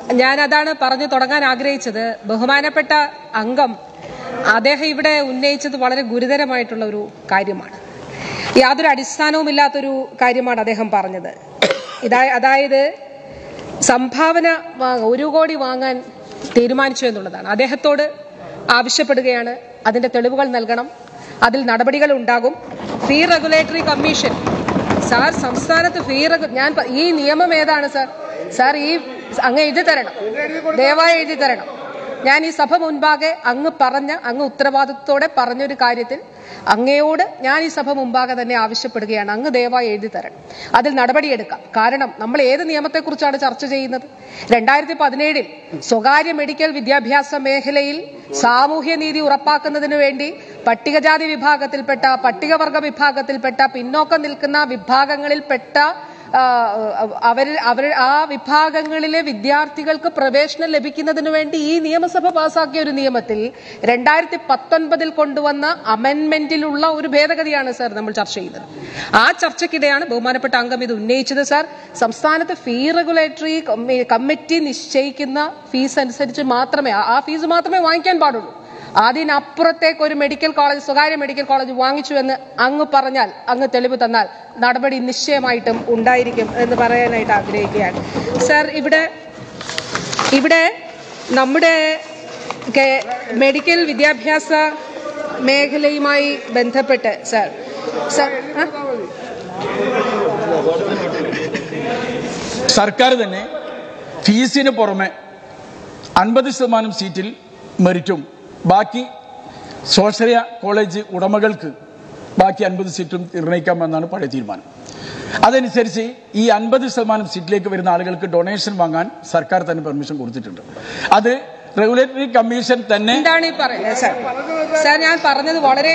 ഞാൻ അതാണ് പറഞ്ഞു തുടങ്ങാൻ ആഗ്രഹിച്ചത്. ബഹുമാനപ്പെട്ട അംഗം അദ്ദേഹം ഇവിടെ ഉന്നയിച്ചത് വളരെ ഗുരുതരമായിട്ടുള്ള ഒരു കാര്യമാണ്. യാതൊരു അടിസ്ഥാനവുമില്ലാത്തൊരു കാര്യമാണ് അദ്ദേഹം പറഞ്ഞത്. അതായത് സംഭാവന 1 കോടി വാങ്ങാൻ തീരുമാനിച്ചു എന്നുള്ളതാണ്. അദ്ദേഹത്തോട് ആവശ്യപ്പെടുകയാണ്, അതിന്റെ തെളിവുകൾ നൽകണം, അതിൽ നടപടികൾ ഉണ്ടാകും. ഫീ റെഗുലേറ്ററി കമ്മീഷൻ സാർ, സംസ്ഥാനത്ത് ഞാൻ ഈ നിയമം ഏതാണ് സാർ? സാർ ഈ അങ്ങ് എഴുതി തരണം, ദയവായി എഴുതി തരണം. ഞാൻ ഈ സഭ മുൻപാകെ അങ്ങ് ഉത്തരവാദിത്വത്തോടെ പറഞ്ഞൊരു കാര്യത്തിൽ അങ്ങയോട് ഞാൻ ഈ സഭ മുമ്പാകെ തന്നെ ആവശ്യപ്പെടുകയാണ്, അങ്ങ് ദയവായി എഴുതി തരണം, അതിൽ നടപടിയെടുക്കാം. കാരണം നമ്മൾ ഏത് നിയമത്തെക്കുറിച്ചാണ് ചർച്ച ചെയ്യുന്നത്? 2017 സ്വകാര്യ മെഡിക്കൽ വിദ്യാഭ്യാസ മേഖലയിൽ സാമൂഹ്യനീതി ഉറപ്പാക്കുന്നതിന് വേണ്ടി പട്ടികജാതി വിഭാഗത്തിൽപ്പെട്ട, പട്ടികവർഗ വിഭാഗത്തിൽപ്പെട്ട, പിന്നോക്കം നിൽക്കുന്ന വിഭാഗങ്ങളിൽപ്പെട്ട ആ വിഭാഗങ്ങളിലെ വിദ്യാർത്ഥികൾക്ക് പ്രവേശനം ലഭിക്കുന്നതിന് വേണ്ടി ഈ നിയമസഭ പാസാക്കിയ ഒരു നിയമത്തിൽ 2019 കൊണ്ടുവന്ന അമെന്റ്മെന്റിലുള്ള ഒരു ഭേദഗതിയാണ് സാർ നമ്മൾ ചർച്ച ചെയ്യുന്നത്. ആ ചർച്ചയ്ക്കിടെയാണ് ബഹുമാനപ്പെട്ട അംഗം ഇത് ഉന്നയിച്ചത്. സാർ, സംസ്ഥാനത്ത് ഫീ റെഗുലേറ്ററി കമ്മിറ്റി നിശ്ചയിക്കുന്ന ഫീസ് അനുസരിച്ച് മാത്രമേ, ആ ഫീസ് മാത്രമേ വാങ്ങിക്കാൻ പാടുള്ളൂ. അതിനപ്പുറത്തേക്ക് ഒരു മെഡിക്കൽ കോളേജ്, സ്വകാര്യ മെഡിക്കൽ കോളേജ് വാങ്ങിച്ചു എന്ന് അങ്ങ് പറഞ്ഞാൽ, അങ്ങ് തെളിവ് തന്നാൽ നടപടി നിശ്ചയമായിട്ടും ഉണ്ടായിരിക്കും എന്ന് പറയാനായിട്ട് ആഗ്രഹിക്കുകയാണ്. സാർ, ഇവിടെ നമ്മുടെ മെഡിക്കൽ വിദ്യാഭ്യാസ മേഖലയുമായി ബന്ധപ്പെട്ട് സർക്കാർ തന്നെ ഫീസിന് പുറമെ 50% സീറ്റിൽ മെറിറ്റും ബാക്കി സ്വാശ്രയ കോളേജ് ഉടമകൾക്ക് ബാക്കി 50 സീറ്റും നിർണ്ണയിക്കാമെന്നാണ് പഴയ തീരുമാനം. അതനുസരിച്ച് ഈ 50% സീറ്റിലേക്ക് വരുന്ന ആളുകൾക്ക് ഡൊണേഷൻ വാങ്ങാൻ സർക്കാർ തന്നെ പെർമിഷൻ കൊടുത്തിട്ടുണ്ട്. അത് റെഗുലേറ്ററി കമ്മീഷൻ തന്നെ. എന്താണ് ഈ പറയുന്നത് സാർ? ഞാൻ പറഞ്ഞത് വളരെ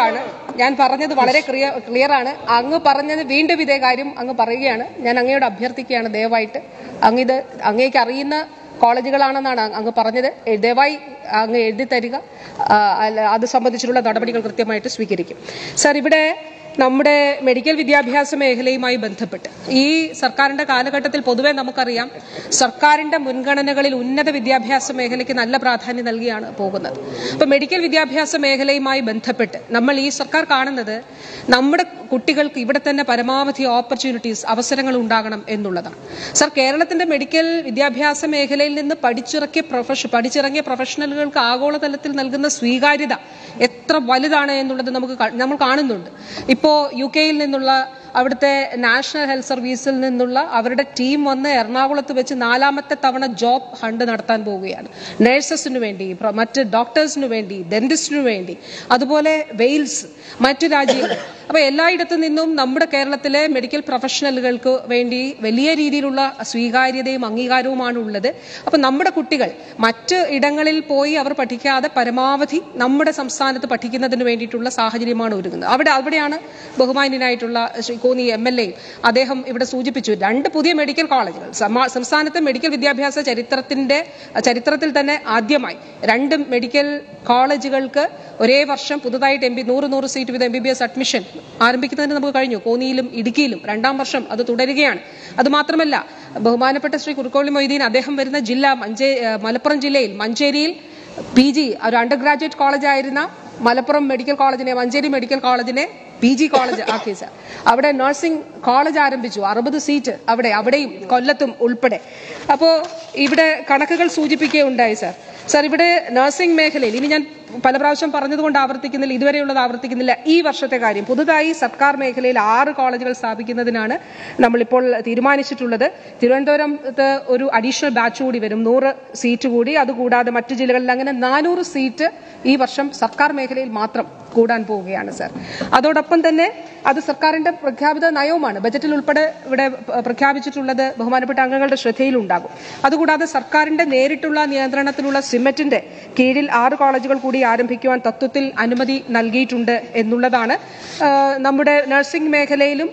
ക്ലിയർ ആണ്. അങ്ങ് പറഞ്ഞത് വീണ്ടും ഇതേ കാര്യം അങ്ങ് പറയുകയാണ്. ഞാൻ അങ്ങയോട് അഭ്യർത്ഥിക്കുകയാണ്, ദയവായിട്ട് അങ്ങേക്ക് അറിയുന്ന കോളേജുകളാണെന്നാണ് അങ്ങ് പറഞ്ഞത്, ദയവായി അങ്ങ് എഴുതി തരിക. അത് സംബന്ധിച്ചിട്ടുള്ള നടപടികൾ കൃത്യമായിട്ട് സ്വീകരിക്കും. സാർ, ഇവിടെ നമ്മുടെ മെഡിക്കൽ വിദ്യാഭ്യാസ മേഖലയുമായി ബന്ധപ്പെട്ട് ഈ സർക്കാരിന്റെ കാലഘട്ടത്തിൽ പൊതുവെ നമുക്കറിയാം, സർക്കാരിന്റെ മുൻഗണനകളിൽ ഉന്നത വിദ്യാഭ്യാസ മേഖലയ്ക്ക് നല്ല പ്രാധാന്യം നൽകിയാണ് പോകുന്നത്. അപ്പൊ മെഡിക്കൽ വിദ്യാഭ്യാസ മേഖലയുമായി ബന്ധപ്പെട്ട് നമ്മൾ ഈ സർക്കാർ കാണുന്നത് നമ്മുടെ കുട്ടികൾക്ക് ഇവിടെ തന്നെ പരമാവധി ഓപ്പർച്യൂണിറ്റീസ്, അവസരങ്ങൾ ഉണ്ടാകണം എന്നുള്ളതാണ്. സാർ, കേരളത്തിന്റെ മെഡിക്കൽ വിദ്യാഭ്യാസ മേഖലയിൽ നിന്ന് പഠിച്ചിറങ്ങിയ പ്രൊഫഷണലുകൾക്ക് ആഗോളതലത്തിൽ നൽകുന്ന സ്വീകാര്യത എത്ര വലുതാണ് എന്നുള്ളത് നമ്മൾ കാണുന്നുണ്ട്. ഇപ്പോ UK-യിൽ നിന്നുള്ള അവിടുത്തെ നാഷണൽ ഹെൽത്ത് സർവീസിൽ നിന്നുള്ള അവരുടെ ടീം വന്ന് എറണാകുളത്ത് വെച്ച് 4ാമത്തെ തവണ ജോബ് ഹണ്ട് നടത്താൻ പോവുകയാണ്. നഴ്സസിനു വേണ്ടി, മറ്റ് ഡോക്ടേഴ്സിനു വേണ്ടി, ഡെന്റിസ്റ്റിനു വേണ്ടി, അതുപോലെ വെയിൽസ്, മറ്റു രാജ്യങ്ങൾ. അപ്പൊ എല്ലായിടത്തു നിന്നും നമ്മുടെ കേരളത്തിലെ മെഡിക്കൽ പ്രൊഫഷണലുകൾക്ക് വേണ്ടി വലിയ രീതിയിലുള്ള സ്വീകാര്യതയും അംഗീകാരവുമാണ് ഉള്ളത്. അപ്പൊ നമ്മുടെ കുട്ടികൾ മറ്റ് ഇടങ്ങളിൽ പോയി അവർ പഠിക്കാതെ പരമാവധി നമ്മുടെ സംസ്ഥാനത്ത് പഠിക്കുന്നതിന് വേണ്ടിയിട്ടുള്ള സാഹചര്യമാണ് ഒരുങ്ങുന്നത്. അവിടെയാണ് ബഹുമാന്യനായിട്ടുള്ള ശ്രീ കോന്നി MLA അദ്ദേഹം ഇവിടെ സൂചിപ്പിച്ചു, 2 പുതിയ മെഡിക്കൽ കോളേജുകൾ സംസ്ഥാനത്തെ മെഡിക്കൽ വിദ്യാഭ്യാസ ചരിത്രത്തിൽ തന്നെ ആദ്യമായി 2 മെഡിക്കൽ കോളേജുകൾക്ക് ഒരേ വർഷം പുതുതായിട്ട് 100 സീറ്റ് വീതം MBBS അഡ്മിഷൻ ആരംഭിക്കുന്നതിന് നമുക്ക് കഴിഞ്ഞു. കോന്നിയിലും ഇടുക്കിയിലും 2ാം വർഷം അത് തുടരുകയാണ്. അതുമാത്രമല്ല, ബഹുമാനപ്പെട്ട ശ്രീ കുറുക്കോളി മൊയ്തീൻ അദ്ദേഹം വരുന്ന ജില്ല മലപ്പുറം ജില്ലയിൽ മഞ്ചേരിയിൽ PG ഒരു അണ്ടർ ഗ്രാജുവേറ്റ് കോളേജായിരുന്ന മലപ്പുറം മെഡിക്കൽ കോളേജിനെ, മഞ്ചേരി മെഡിക്കൽ കോളേജിനെ PG കോളേജ് ആക്കി സാർ. അവിടെ നഴ്സിംഗ് കോളേജ് ആരംഭിച്ചു, 60 സീറ്റ് അവിടെയും കൊല്ലത്തും ഉൾപ്പെടെ. അപ്പോ ഇവിടെ കണക്കുകൾ സൂചിപ്പിക്കുകയുണ്ടായി സാർ. ഇവിടെ നഴ്സിംഗ് മേഖലയിൽ ഇനി ഞാൻ പല പ്രാവശ്യം പറഞ്ഞതുകൊണ്ട് ആവർത്തിക്കുന്നില്ല, ഇതുവരെയുള്ളത് ആവർത്തിക്കുന്നില്ല. ഈ വർഷത്തെ കാര്യം, പുതുതായി സർക്കാർ മേഖലയിൽ 6 കോളേജുകൾ സ്ഥാപിക്കുന്നതിനാണ് നമ്മളിപ്പോൾ തീരുമാനിച്ചിട്ടുള്ളത്. തിരുവനന്തപുരത്ത് ഒരു അഡീഷണൽ ബാച്ച് കൂടി വരും, 100 സീറ്റ് കൂടി. അതുകൂടാതെ മറ്റു ജില്ലകളിൽ അങ്ങനെ 400 സീറ്റ് ഈ വർഷം സർക്കാർ മേഖലയിൽ മാത്രം കൂടാൻ പോവുകയാണ് സാർ. അതോടൊപ്പം തന്നെ അത് സർക്കാരിന്റെ പ്രഖ്യാപിത നയവുമാണ്. ബജറ്റിൽ ഉൾപ്പെടെ ഇവിടെ പ്രഖ്യാപിച്ചിട്ടുള്ളത് ബഹുമാനപ്പെട്ട അംഗങ്ങളുടെ ശ്രദ്ധയിലുണ്ടാകും. അതുകൂടാതെ സർക്കാരിന്റെ നേരിട്ടുള്ള നിയന്ത്രണത്തിലുള്ള സിമറ്റിന്റെ കീഴിൽ 6 കോളേജുകൾ കൂടി ആരംഭിക്കുവാൻ തത്വത്തിൽ അനുമതി നൽകിയിട്ടുണ്ട് എന്നുള്ളതാണ്. നമ്മുടെ നഴ്സിംഗ് മേഖലയിലും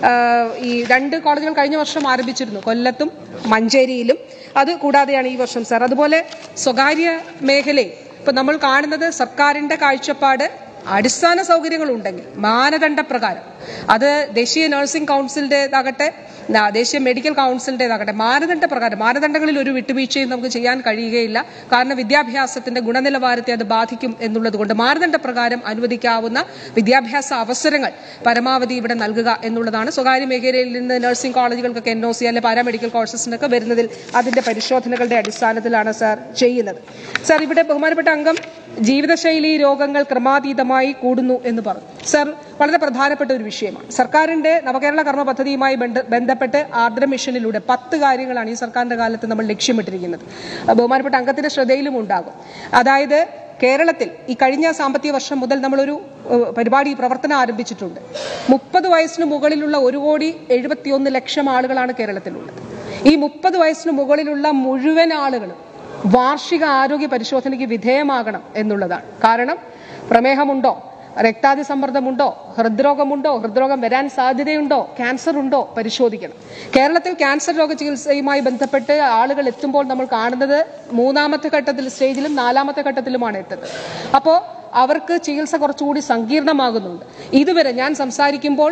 ഈ 2 കോളേജുകൾ കഴിഞ്ഞ വർഷം ആരംഭിച്ചിരുന്നു, കൊല്ലത്തും മഞ്ചേരിയിലും. അത് കൂടാതെയാണ് ഈ വർഷം സാർ. അതുപോലെ സ്വകാര്യ മേഖലയിൽ ഇപ്പൊ നമ്മൾ കാണുന്നത് സർക്കാരിന്റെ കാഴ്ചപ്പാട് അടിസ്ഥാന സൗകര്യങ്ങൾ ഉണ്ടെങ്കിൽ മാനദണ്ഡ പ്രകാരം, അത് ദേശീയ നഴ്സിംഗ് കൌൺസിലിന്റേതാകട്ടെ, ദേശീയ മെഡിക്കൽ കൌൺസിലിന്റേതാകട്ടെ മാനദണ്ഡങ്ങളിൽ ഒരു വിട്ടുവീഴ്ചയും നമുക്ക് ചെയ്യാൻ കഴിയുകയില്ല. കാരണം വിദ്യാഭ്യാസത്തിന്റെ ഗുണനിലവാരത്തെ അത് ബാധിക്കും എന്നുള്ളത് കൊണ്ട് മാനദണ്ഡപ്രകാരം അനുവദിക്കാവുന്ന വിദ്യാഭ്യാസ അവസരങ്ങൾ പരമാവധി ഇവിടെ നൽകുക എന്നുള്ളതാണ്. സ്വകാര്യ മേഖലയിൽ നിന്ന് നഴ്സിംഗ് കോളേജുകൾക്കൊക്കെ NOC അല്ലെ പാരാമെഡിക്കൽ കോഴ്സസിനൊക്കെ വരുന്നതിൽ അതിന്റെ പരിശോധനകളുടെ അടിസ്ഥാനത്തിലാണ് സാർ ചെയ്യുന്നത്. സാർ ഇവിടെ ബഹുമാനപ്പെട്ട അംഗം ജീവിതശൈലി രോഗങ്ങൾ ക്രമാതീതമായി കൂടുന്നു എന്ന് പറഞ്ഞു. സർ, വളരെ പ്രധാനപ്പെട്ട ഒരു വിഷയമാണ്. സർക്കാരിന്റെ നവകേരള കർമ്മ പദ്ധതിയുമായി ബന്ധപ്പെട്ട് ആർദ്ര മിഷനിലൂടെ 10 കാര്യങ്ങളാണ് ഈ സർക്കാരിന്റെ കാലത്ത് നമ്മൾ ലക്ഷ്യമിട്ടിരിക്കുന്നത്. ബഹുമാനപ്പെട്ട അംഗത്തിന്റെ ശ്രദ്ധയിലും ഉണ്ടാകും. അതായത് കേരളത്തിൽ ഈ കഴിഞ്ഞ സാമ്പത്തിക വർഷം മുതൽ നമ്മളൊരു പ്രവർത്തനം ആരംഭിച്ചിട്ടുണ്ട്. 30 വയസ്സിന് മുകളിലുള്ള 1,71,00,000 ആളുകളാണ് കേരളത്തിലുള്ളത്. ഈ 30 വയസ്സിന് മുകളിലുള്ള മുഴുവൻ ആളുകളും വാർഷിക ആരോഗ്യ പരിശോധനയ്ക്ക് വിധേയമാകണം എന്നുള്ളതാണ്. കാരണം പ്രമേഹമുണ്ടോ, രക്താതിസമ്മർദ്ദമുണ്ടോ, ഹൃദ്രോഗം വരാൻ സാധ്യതയുണ്ടോ, ക്യാൻസർ ഉണ്ടോ പരിശോധിക്കണം. കേരളത്തിൽ ക്യാൻസർ രോഗ ചികിത്സയുമായി ബന്ധപ്പെട്ട് ആളുകൾ എത്തുമ്പോൾ നമ്മൾ കാണുന്നത് 3ാമത്തെ ഘട്ടത്തിലും 4ാമത്തെ ഘട്ടത്തിലുമാണ് എത്തുന്നത്. അപ്പോൾ അവർക്ക് ചികിത്സ കുറച്ചുകൂടി സങ്കീർണമാകുന്നുണ്ട്. ഇതുവരെ ഞാൻ സംസാരിക്കുമ്പോൾ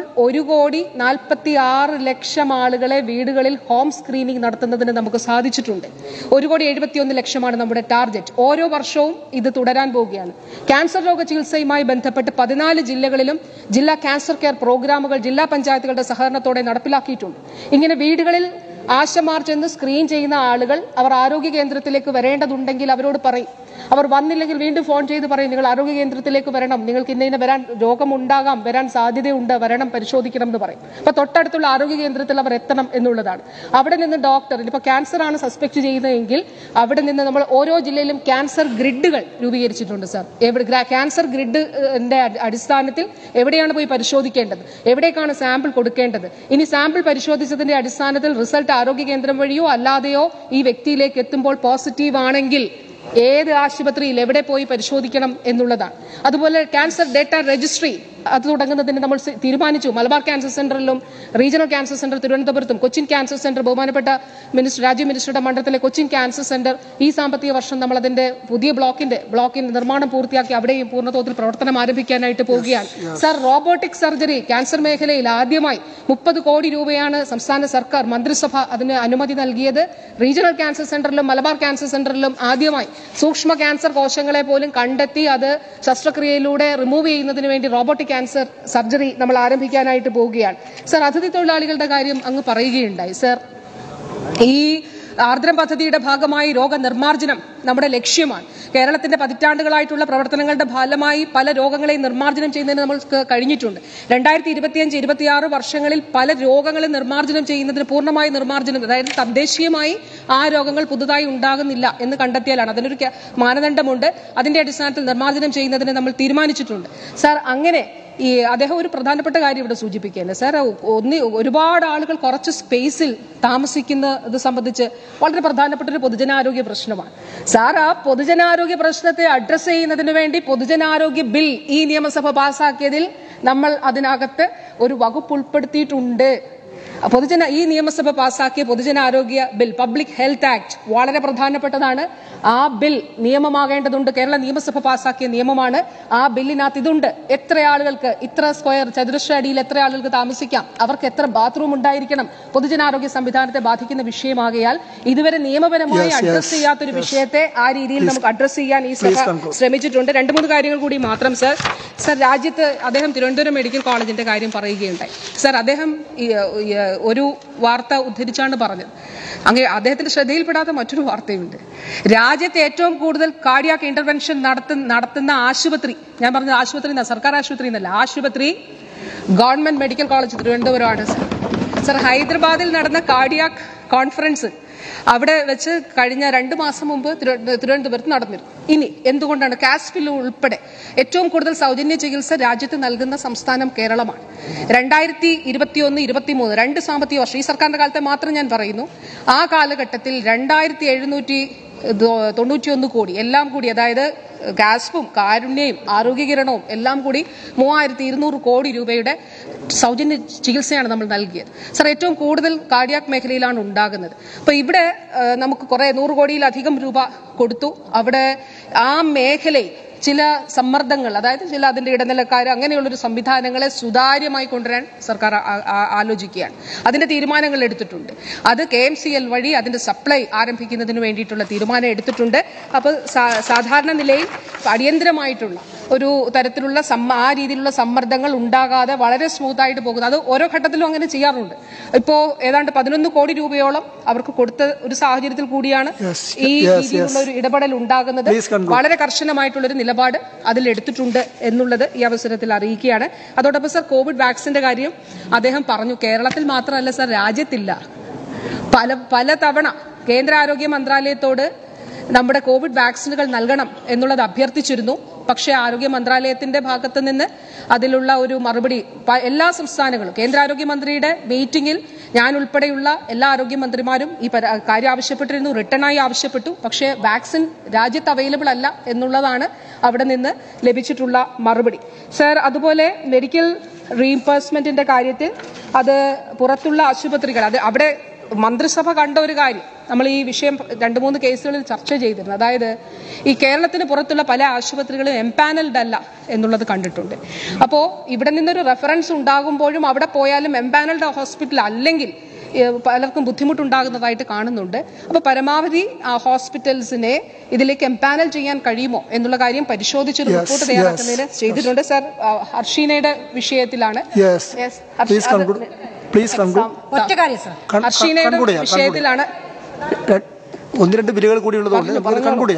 1,46,00,000 ആളുകളെ വീടുകളിൽ ഹോം സ്ക്രീനിംഗ് നടത്തുന്നതിന് നമുക്ക് സാധിച്ചിട്ടുണ്ട്. 1,71,00,000 നമ്മുടെ ടാർഗറ്റ്. ഓരോ വർഷവും ഇത് തുടരാൻ പോവുകയാണ്. ക്യാൻസർ രോഗ ചികിത്സയുമായി ബന്ധപ്പെട്ട് 14 ജില്ലകളിലും ജില്ലാ ക്യാൻസർ കെയർ പ്രോഗ്രാമുകൾ ജില്ലാ പഞ്ചായത്തുകളുടെ സഹകരണത്തോടെ നടപ്പിലാക്കിയിട്ടുണ്ട്. ഇങ്ങനെ വീടുകളിൽ ആശമാർ ചെന്ന് സ്ക്രീൻ ചെയ്യുന്ന ആളുകൾ അവർ ആരോഗ്യ കേന്ദ്രത്തിലേക്ക് വരേണ്ടതുണ്ടെങ്കിൽ അവരോട് പറയും. അവർ വന്നില്ലെങ്കിൽ വീണ്ടും ഫോൺ ചെയ്ത് പറയും, നിങ്ങൾ ആരോഗ്യ കേന്ദ്രത്തിലേക്ക് വരണം, നിങ്ങൾക്ക് ഇന്ന രോഗമുണ്ടാകാം, വരാൻ സാധ്യതയുണ്ട്, വരണം, പരിശോധിക്കണം എന്ന് പറയും. അപ്പൊ തൊട്ടടുത്തുള്ള ആരോഗ്യ കേന്ദ്രത്തിൽ അവർ എത്തണം എന്നുള്ളതാണ്. അവിടെ നിന്ന് ഡോക്ടർ ഇപ്പൊ ക്യാൻസർ ആണ് സസ്പെക്ട് ചെയ്യുന്നതെങ്കിൽ അവിടെ നിന്ന് നമ്മൾ ഓരോ ജില്ലയിലും ക്യാൻസർ ഗ്രിഡുകൾ രൂപീകരിച്ചിട്ടുണ്ട് സാർ. ക്യാൻസർ ഗ്രിഡിന്റെ അടിസ്ഥാനത്തിൽ എവിടെയാണ് പോയി പരിശോധിക്കേണ്ടത്, എവിടേക്കാണ് സാമ്പിൾ കൊടുക്കേണ്ടത്, ഇനി സാമ്പിൾ പരിശോധിച്ചതിന്റെ അടിസ്ഥാനത്തിൽ റിസൾട്ട് ആരോഗ്യ കേന്ദ്രം വഴിയോ അല്ലാതെയോ ഈ വ്യക്തിയിലേക്ക് എത്തുമ്പോൾ പോസിറ്റീവ് ആണെങ്കിൽ ഏത് ആശുപത്രിയിൽ എവിടെ പോയി പരിശോധിക്കണം എന്നുള്ളതാണ്. അതുപോലെ ക്യാൻസർ ഡേറ്റ രജിസ്ട്രി അത് തുടങ്ങുന്നതിന് നമ്മൾ തീരുമാനിച്ചു. മലബാർ ക്യാൻസർ സെന്ററിലും റീജിയണൽ ക്യാൻസർ സെന്റർ തിരുവനന്തപുരത്തും കൊച്ചിൻ ക്യാൻസർ സെന്റർ ബഹുമാനപ്പെട്ട രാജ്യ മിനിസ്റ്ററുടെ മണ്ഡലത്തിലെ കൊച്ചിൻ ക്യാൻസർ സെന്റർ ഈ സാമ്പത്തിക വർഷം നമ്മൾ അതിന്റെ പുതിയ ബ്ലോക്കിന്റെ നിർമ്മാണം പൂർത്തിയാക്കി അവിടെയും പൂർണ്ണതോതിൽ പ്രവർത്തനം ആരംഭിക്കാനായിട്ട് പോവുകയാണ്. സർ, റോബോട്ടിക് സർജറി ക്യാൻസർ മേഖലയിൽ ആദ്യമായി 30 കോടി രൂപയാണ് സംസ്ഥാന സർക്കാർ മന്ത്രിസഭ അതിന് അനുമതി നൽകിയത്. റീജിയണൽ ക്യാൻസർ സെന്ററിലും മലബാർ ക്യാൻസർ സെന്ററിലും ആദ്യമായി സൂക്ഷ്മ ക്യാൻസർ കോശങ്ങളെ പോലും കണ്ടെത്തി അത് ശസ്ത്രക്രിയയിലൂടെ റിമൂവ് ചെയ്യുന്നതിന് വേണ്ടി റോബോട്ടിക് ക്യാൻസർ സർജറി നമ്മൾ ആരംഭിക്കാനായിട്ട് പോവുകയാണ്. സർ, അതിഥി തൊഴിലാളികളുടെ കാര്യം അങ്ങ് പറയുകയുണ്ടായി. സർ, ഈ ആർദ്രം പദ്ധതിയുടെ ഭാഗമായി രോഗനിർമ്മാർജ്ജനം നമ്മുടെ ലക്ഷ്യമാണ്. കേരളത്തിന്റെ പതിറ്റാണ്ടുകളായിട്ടുള്ള പ്രവർത്തനങ്ങളുടെ ഫലമായി പല രോഗങ്ങളെയും നിർമ്മാർജ്ജനം ചെയ്യുന്നതിന് നമ്മൾക്ക് കഴിഞ്ഞിട്ടുണ്ട്. 2025-26 വർഷങ്ങളിൽ പല രോഗങ്ങളും നിർമ്മാർജ്ജനം ചെയ്യുന്നതിന് പൂർണ്ണമായി നിർമ്മാർജ്ജനം, അതായത് തദ്ദേശീയമായി ആ രോഗങ്ങൾ പുതുതായി ഉണ്ടാകുന്നില്ല എന്ന് കണ്ടെത്തിയാലാണ്. അതിനൊരു മാനദണ്ഡമുണ്ട്. അതിന്റെ അടിസ്ഥാനത്തിൽ നിർമ്മാർജ്ജനം ചെയ്യുന്നതിന് നമ്മൾ തീരുമാനിച്ചിട്ടുണ്ട്. സാർ, അങ്ങനെ അദ്ദേഹം ഒരു പ്രധാനപ്പെട്ട കാര്യം ഇവിടെ സൂചിപ്പിക്കുകയല്ലേ സാർ, ഒരുപാട് ആളുകൾ കുറച്ച് സ്പേസിൽ താമസിക്കുന്നത് സംബന്ധിച്ച് വളരെ പ്രധാനപ്പെട്ട ഒരു പൊതുജനാരോഗ്യ പ്രശ്നമാണ് സാർ. ആ പൊതുജനാരോഗ്യ പ്രശ്നത്തെ അഡ്രസ് ചെയ്യുന്നതിന് വേണ്ടി പൊതുജനാരോഗ്യ ബിൽ ഈ നിയമസഭ പാസാക്കിയതിൽ നമ്മൾ അതിനകത്ത് ഒരു വകുപ്പ് ഉൾപ്പെടുത്തിയിട്ടുണ്ട്. ഈ നിയമസഭ പാസാക്കിയ പൊതുജനാരോഗ്യ ബിൽ, പബ്ലിക് ഹെൽത്ത് ആക്ട്, വളരെ പ്രധാനപ്പെട്ടതാണ്. ആ ബിൽ നിയമമാകേണ്ടതുണ്ട്. കേരള നിയമസഭ പാസാക്കിയ നിയമമാണ്. ആ ബില്ലിനകത്ത് ഇതുണ്ട്. എത്ര ആളുകൾക്ക്, ഇത്ര സ്ക്വയർ ചതുരശ്ര അടിയിൽ എത്ര ആളുകൾക്ക് താമസിക്കാം, അവർക്ക് എത്ര ബാത്റൂം ഉണ്ടായിരിക്കണം, പൊതുജനാരോഗ്യ സംവിധാനത്തെ ബാധിക്കുന്ന വിഷയമാകയാൽ ഇതുവരെ നിയമപരമായി അഡ്രസ് ചെയ്യാത്തൊരു വിഷയത്തെ ആ രീതിയിൽ നമുക്ക് അഡ്രസ് ചെയ്യാൻ ഈ സഭ ശ്രമിച്ചിട്ടുണ്ട്. 2-3 കാര്യങ്ങൾ കൂടി മാത്രം സർ. രാജ്യത്ത് അദ്ദേഹം തിരുവനന്തപുരം മെഡിക്കൽ കോളേജിന്റെ കാര്യം പറയുകയുണ്ടായി. സർ, അദ്ദേഹം ഒരു വാർത്ത ഉദ്ധരിച്ചാണ് പറഞ്ഞത്. അങ്ങനെ അദ്ദേഹത്തിന്റെ ശ്രദ്ധയിൽപ്പെടാത്ത മറ്റൊരു വാർത്തയുണ്ട്. രാജ്യത്ത് ഏറ്റവും കൂടുതൽ കാർഡിയാക് ഇന്റർവെൻഷൻ നടത്തുന്ന ആശുപത്രി, ഞാൻ പറഞ്ഞത് ആശുപത്രി, സർക്കാർ ആശുപത്രി എന്നല്ല, ആശുപത്രി ഗവൺമെന്റ് മെഡിക്കൽ കോളേജ് തിരുവനന്തപുരമാണ് സർ. സർ, ഹൈദരാബാദിൽ നടന്ന കാർഡിയാക് കോൺഫറൻസ് അവിടെ വെച്ച് കഴിഞ്ഞ 2 മാസം മുമ്പ് തിരുവനന്തപുരത്ത് നടന്നിരുന്നു. ഇനി എന്തുകൊണ്ടാണ് കാസ്പിൽ ഉൾപ്പെടെ ഏറ്റവും കൂടുതൽ സൗജന്യ ചികിത്സ രാജ്യത്ത് നൽകുന്ന സംസ്ഥാനം കേരളമാണ്. 2021-23 2 സാമ്പത്തിക വർഷം, ഈ സർക്കാരിന്റെ കാലത്തെ മാത്രം ഞാൻ പറയുന്നു, ആ കാലഘട്ടത്തിൽ 2,791 കോടി എല്ലാം കൂടി, അതായത് ഗാസ്പും കാരുണ്യയും ആരോഗ്യകിരണവും എല്ലാം കൂടി 3,200 കോടി രൂപയുടെ സൗജന്യ ചികിത്സയാണ് നമ്മൾ നൽകിയത്. സർ, ഏറ്റവും കൂടുതൽ കാർഡിയാക് മേഖലയിലാണ് ഉണ്ടാകുന്നത്. അപ്പൊ ഇവിടെ നമുക്ക് 100 കോടിയിലധികം രൂപ കൊടുത്തു. അവിടെ ആ മേഖലയിൽ ചില സമ്മർദ്ദങ്ങൾ, അതായത് ചില അതിന്റെ ഇടനിലക്കാർ അങ്ങനെയുള്ളൊരു സംവിധാനങ്ങളെ സുതാര്യമായി കൊണ്ടുവരാൻ സർക്കാർ ആലോചിക്കുകയാണ്. അതിന്റെ തീരുമാനങ്ങൾ എടുത്തിട്ടുണ്ട്. അത് KMCL വഴി അതിന്റെ സപ്ലൈ ആരംഭിക്കുന്നതിന് വേണ്ടിയിട്ടുള്ള തീരുമാനം എടുത്തിട്ടുണ്ട്. അപ്പോൾ സാധാരണ നിലയിൽ അടിയന്തരമായിട്ടുള്ള ഒരു തരത്തിലുള്ള ആ രീതിയിലുള്ള സമ്മർദ്ദങ്ങൾ ഉണ്ടാകാതെ വളരെ സ്മൂത്തായിട്ട് പോകുന്നത്, അത് ഓരോ ഘട്ടത്തിലും അങ്ങനെ ചെയ്യാറുണ്ട്. ഇപ്പോ ഏതാണ്ട് 11 കോടി രൂപയോളം അവർക്ക് കൊടുത്ത ഒരു സാഹചര്യത്തിൽ കൂടിയാണ് ഈ രീതിയിലുള്ള ഒരു ഇടപെടൽ ഉണ്ടാകുന്നത്. വളരെ കർശനമായിട്ടുള്ളൊരു നിലപാട് അതിലെടുത്തിട്ടുണ്ട് എന്നുള്ളത് ഈ അവസരത്തിൽ അറിയിക്കുകയാണ്. അതോടൊപ്പം സർ, കോവിഡ് വാക്സിന്റെ കാര്യം അദ്ദേഹം പറഞ്ഞു. കേരളത്തിൽ മാത്രമല്ല സർ, രാജ്യത്തില്ല. പല തവണ കേന്ദ്ര ആരോഗ്യ മന്ത്രാലയത്തോട് നമ്മുടെ കോവിഡ് വാക്സിനുകൾ നൽകണം എന്നുള്ളത് അഭ്യർത്ഥിച്ചിരുന്നു. പക്ഷേ ആരോഗ്യ മന്ത്രാലയത്തിന്റെ ഭാഗത്ത് നിന്ന് അതിലുള്ള ഒരു മറുപടി എല്ലാ സംസ്ഥാനങ്ങളും, കേന്ദ്ര ആരോഗ്യമന്ത്രിയുടെ മീറ്റിംഗിൽ ഞാൻ ഉൾപ്പെടെയുള്ള എല്ലാ ആരോഗ്യമന്ത്രിമാരും ഈ കാര്യം ആവശ്യപ്പെട്ടിരുന്നു, റിട്ടേണായി ആവശ്യപ്പെട്ടു. പക്ഷേ വാക്സിൻ രാജ്യത്ത് അവൈലബിൾ അല്ല എന്നുള്ളതാണ് അവിടെ നിന്ന് ലഭിച്ചിട്ടുള്ള മറുപടി. സർ, അതുപോലെ മെഡിക്കൽ റീഇംബേഴ്സ്മെന്റിന്റെ കാര്യത്തിൽ അത് പുറത്തുള്ള ആശുപത്രികൾ, അത് അവിടെ മന്ത്രിസഭ കണ്ട ഒരു കാര്യം നമ്മൾ ഈ വിഷയം 2-3 കേസുകളിൽ ചർച്ച ചെയ്തിരുന്നു. അതായത് ഈ കേരളത്തിന് പുറത്തുള്ള പല ആശുപത്രികളും എംപാനൽഡ് അല്ല എന്നുള്ളത് കണ്ടിട്ടുണ്ട്. അപ്പോൾ ഇവിടെ നിന്നൊരു റെഫറൻസ് ഉണ്ടാകുമ്പോഴും അവിടെ പോയാലും എംപാനൽഡ് ഹോസ്പിറ്റൽ അല്ലെങ്കിൽ പലർക്കും ബുദ്ധിമുട്ടുണ്ടാകുന്നതായിട്ട് കാണുന്നുണ്ട്. അപ്പോൾ പരമാവധി ഹോസ്പിറ്റൽസിനെ ഇതിലേക്ക് എംപാനൽ ചെയ്യാൻ കഴിയുമോ എന്നുള്ള കാര്യം പരിശോധിച്ച് റിപ്പോർട്ട് തയ്യാറാക്കുന്നതിന് ചെയ്തിട്ടുണ്ട്. സർ, ഹർഷീനയുടെ വിഷയത്തിലാണ്. ഹർഷീനയുടെ വിഷയത്തിലാണ് 1-2 ബില്ലുകൾ കൂടിയുള്ളതുകൊണ്ട്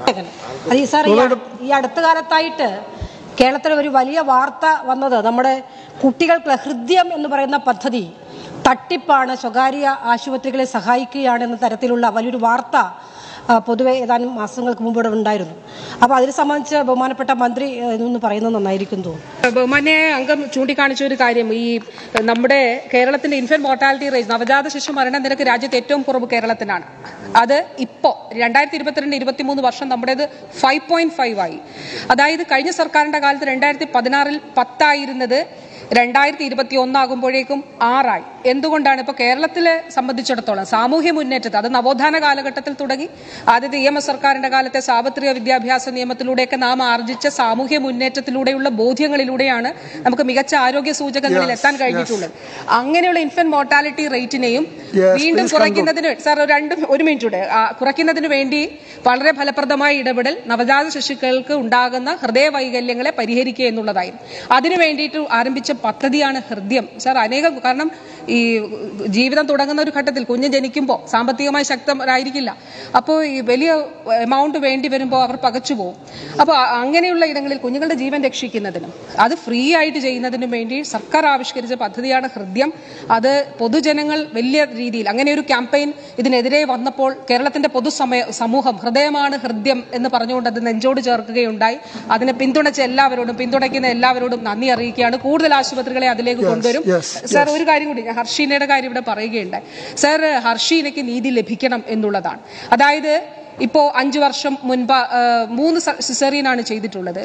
ഈ അടുത്ത കാലത്തായിട്ട് കേരളത്തിൽ ഒരു വലിയ വാർത്ത വന്നത്, നമ്മുടെ കുട്ടികൾക്ക് ഹൃദ്യം എന്ന് പറയുന്ന പദ്ധതി തട്ടിപ്പാണ്, സ്വകാര്യ ആശുപത്രികളെ സഹായിക്കുകയാണ് എന്ന തരത്തിലുള്ള വലിയൊരു വാർത്ത പൊതുവെ ഏതാനും മാസങ്ങൾക്ക് മുമ്പ് ഇവിടെ ഉണ്ടായിരുന്നു. അപ്പോൾ അതിനെ സംബന്ധിച്ച് ബഹുമാനപ്പെട്ട മന്ത്രി ഇതൊന്ന് പറയുന്നത് നന്നായിരിക്കും തോന്നുന്നു. ബഹുമാന്യ അംഗം ചൂണ്ടിക്കാണിച്ച ഒരു കാര്യം, ഈ നമ്മുടെ കേരളത്തിന്റെ ഇൻഫന്റ് മോർട്ടാലിറ്റി റേറ്റ്, നവജാത ശിശു മരണ നിരക്ക് രാജ്യത്ത് ഏറ്റവും കുറവ് കേരളത്തിനാണ്. അത് ഇപ്പോൾ 2022-23 വർഷം നമ്മുടേത് 5.5 ആയി. അതായത് കഴിഞ്ഞ സർക്കാരിന്റെ കാലത്ത് 2016-ൽ 10 ആയിരുന്നത് 2021 ആകുമ്പോഴേക്കും 6 ആയി. എന്തുകൊണ്ടാണ്? ഇപ്പോൾ കേരളത്തിലെ സംബന്ധിച്ചിടത്തോളം സാമൂഹ്യ മുന്നേറ്റത്തെ, അത് നവോത്ഥാന കാലഘട്ടത്തിൽ തുടങ്ങി ആദ്യത്തെ EMS സർക്കാരിന്റെ കാലത്തെ സാർവത്രിക വിദ്യാഭ്യാസ നിയമത്തിലൂടെയൊക്കെ നാം ആർജിച്ച സാമൂഹ്യ മുന്നേറ്റത്തിലൂടെയുള്ള ബോധ്യങ്ങളിലൂടെയാണ് നമുക്ക് മികച്ച ആരോഗ്യ സൂചകങ്ങളിൽ എത്താൻ കഴിഞ്ഞിട്ടുള്ളത്. അങ്ങനെയുള്ള ഇൻഫന്റ് മോർട്ടാലിറ്റി റേറ്റിനെയും വീണ്ടും കുറയ്ക്കുന്നതിന് സാർ ഒരു മിനിറ്റ് കൂടെ കുറയ്ക്കുന്നതിന് വേണ്ടി വളരെ ഫലപ്രദമായ ഇടപെടൽ നവജാത ശിശുക്കൾക്ക് ഉണ്ടാകുന്ന ഹൃദയവൈകല്യങ്ങളെ പരിഹരിക്കുക എന്നുള്ളതായിരുന്നു. അതിനു വേണ്ടിയിട്ട് ആരംഭിച്ച പദ്ധതിയാണ് ഹൃദ്യം. സാർ, കാരണം ഈ ജീവിതം തുടങ്ങുന്ന ഒരു ഘട്ടത്തിൽ കുഞ്ഞ് ജനിക്കുമ്പോൾ സാമ്പത്തികമായി ശക്തരായിരിക്കില്ല. അപ്പോൾ ഈ വലിയ എമൗണ്ട് വേണ്ടി വരുമ്പോൾ അവർ പകച്ചു പോകും. അപ്പോൾ അങ്ങനെയുള്ള ഇടങ്ങളിൽ കുഞ്ഞുങ്ങളുടെ ജീവൻ രക്ഷിക്കുന്നതിനും അത് ഫ്രീ ആയിട്ട് ചെയ്യുന്നതിനും വേണ്ടി സർക്കാർ ആവിഷ്കരിച്ച പദ്ധതിയാണ് ഹൃദ്യം. അത് പൊതുജനങ്ങൾ വലിയ രീതിയിൽ അങ്ങനെ ഒരു ക്യാമ്പയിൻ ഇതിനെതിരെ വന്നപ്പോൾ കേരളത്തിന്റെ സമൂഹം ഹൃദയമാണ് ഹൃദ്യം എന്ന് പറഞ്ഞുകൊണ്ട് അത് നെഞ്ചോട് ചേർക്കുകയുണ്ടായി. അതിനെ പിന്തുണയ്ക്കുന്ന എല്ലാവരോടും നന്ദി അറിയിക്കുകയാണ്. കൂടുതൽ ആശുപത്രികളെ അതിലേക്ക് കൊണ്ടുവരും. സാർ, ഒരു കാര്യം കൂടി, ഞാൻ ഹർഷീനയുടെ കാര്യം ഇവിടെ പറയുകയുണ്ടായി. സാർ, ഹർഷീനയ്ക്ക് നീതി ലഭിക്കണം എന്നുള്ളതാണ്. അതായത് ഇപ്പോ 5 വർഷം മുൻപ് 3 സിസേറിയനാണ് ചെയ്തിട്ടുള്ളത്.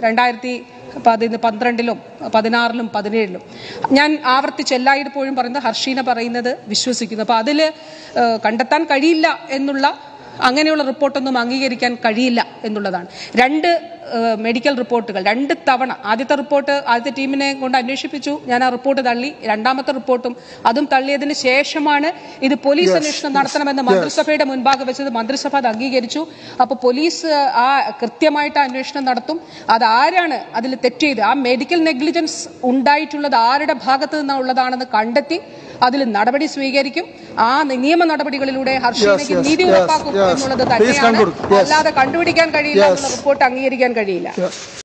2012-ലും 2016-ലും 2017-ലും. ഞാൻ ആവർത്തിച്ച് എല്ലായ്പ്പോഴും പറയുന്നത് ഹർഷീന പറയുന്നത് വിശ്വസിക്കുന്നു. അപ്പൊ അതില് കണ്ടെത്താൻ കഴിയില്ല എന്നുള്ള അങ്ങനെയുള്ള റിപ്പോർട്ടൊന്നും അംഗീകരിക്കാൻ കഴിയില്ല എന്നുള്ളതാണ്. 2 മെഡിക്കൽ റിപ്പോർട്ടുകൾ 2 തവണ, ആദ്യത്തെ റിപ്പോർട്ട് ആദ്യത്തെ ടീമിനെ കൊണ്ട് അന്വേഷിപ്പിച്ചു, ഞാൻ ആ റിപ്പോർട്ട് തള്ളി. രണ്ടാമത്തെ റിപ്പോർട്ടും അതും തള്ളിയതിന് ശേഷമാണ് ഇത് പോലീസ് അന്വേഷണം നടത്തണമെന്ന് മന്ത്രിസഭയുടെ മുൻപാകെ വെച്ചത്. മന്ത്രിസഭ അത് അംഗീകരിച്ചു. അപ്പോൾ പോലീസ് കൃത്യമായിട്ട് അന്വേഷണം നടത്തും. അത് ആരാണ് അതിൽ തെറ്റ് ആ മെഡിക്കൽ നെഗ്ലിജൻസ് ഉണ്ടായിട്ടുള്ളത് ആരുടെ ഭാഗത്ത് നിന്നുള്ളതാണെന്ന് കണ്ടെത്തി അതിൽ നടപടി സ്വീകരിക്കും. ആ നിയമ നടപടികളിലൂടെ ഹർഷീനയ്ക്ക് നീതി ഉറപ്പാക്കും എന്നുള്ളത് തന്നെയാണ്. അല്ലാതെ കണ്ടുപിടിക്കാൻ കഴിയില്ല എന്നുള്ള റിപ്പോർട്ട് അംഗീകരിക്കാൻ കഴിയില്ല.